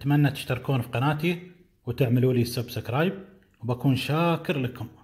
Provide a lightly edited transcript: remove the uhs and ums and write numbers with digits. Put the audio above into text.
أتمنى تشتركون في قناتي وتعملوا لي سبسكرايب، وبكون شاكر لكم.